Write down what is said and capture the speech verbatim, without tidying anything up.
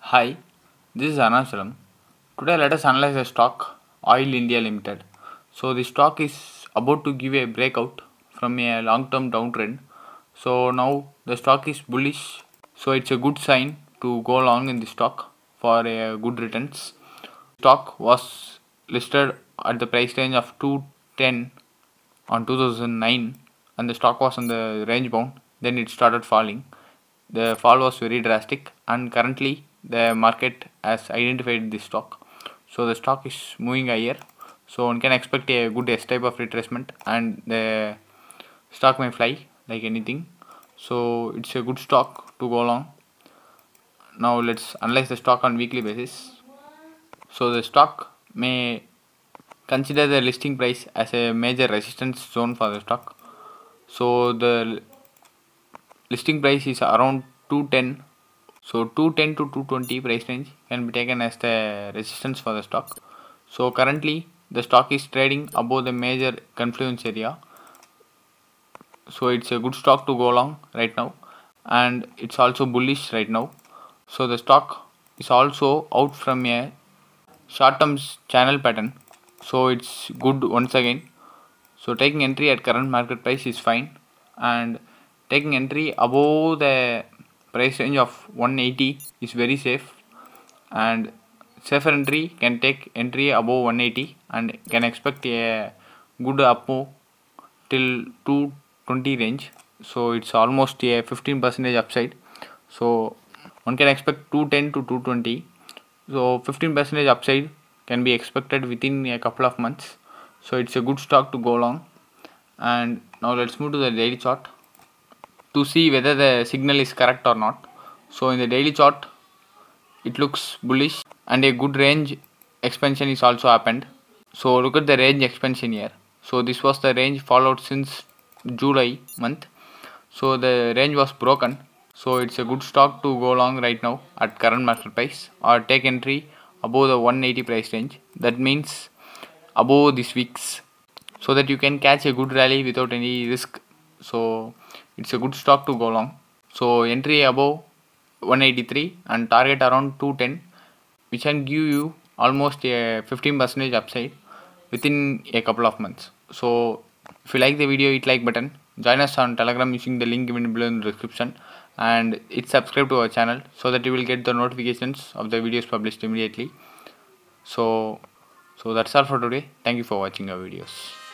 Hi, this is Arunachalam. Today let us analyze the stock Oil India Limited. So the stock is about to give a breakout from a long-term downtrend. So now the stock is bullish. So it's a good sign to go long in the stock for a good returns. Stock was listed at the price range of two ten on two thousand nine, and the stock was on the range bound. Then it started falling. The fall was very drastic, and currently the market has identified this stock. So the stock is moving higher. So one can expect a good S type of retracement, and the stock may fly like anything. So it's a good stock to go long. Now let's analyze the stock on weekly basis. So the stock may consider the listing price as a major resistance zone for the stock. So the listing price is around two ten. So two ten to two twenty price range can be taken as the resistance for the stock. So currently the stock is trading above the major confluence area. So it's a good stock to go long right now, and it's also bullish right now. So the stock is also out from a short term channel pattern. So it's good once again. So taking entry at current market price is fine, and taking entry above the price range of one eighty is very safe, and safer entry can take entry above one eighty and can expect a good up move till two twenty range. So it's almost a fifteen percent upside. So one can expect two ten to two twenty. So fifteen percent upside can be expected within a couple of months. So it's a good stock to go long. And now let's move to the daily chart to see whether the signal is correct or not. So in the daily chart it looks bullish, and a good range expansion is also happened. So look at the range expansion here. So this was the range followed since July month. So the range was broken. So it's a good stock to go long right now at current market price, or take entry above the one eighty price range. That means above this week's, so that you can catch a good rally without any risk. So it's a good stock to go long. So entry above one eighty-three and target around two ten, which can give you almost a fifteen percent upside within a couple of months. So if you like the video, hit like button, join us on Telegram using the link given below in the description, and hit subscribe to our channel so that you will get the notifications of the videos published immediately. So so that's all for today. Thank you for watching our videos.